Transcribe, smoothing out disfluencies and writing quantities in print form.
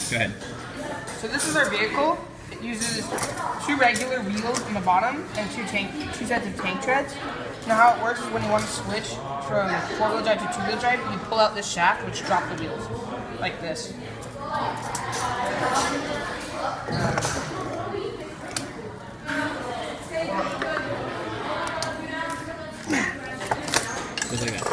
Go ahead. So this is our vehicle. It uses 2 regular wheels on the bottom and 2 sets of tank treads. Now how it works is when you want to switch from 4-wheel drive to 2-wheel drive, you pull out this shaft which drops the wheels, like this. Just like that.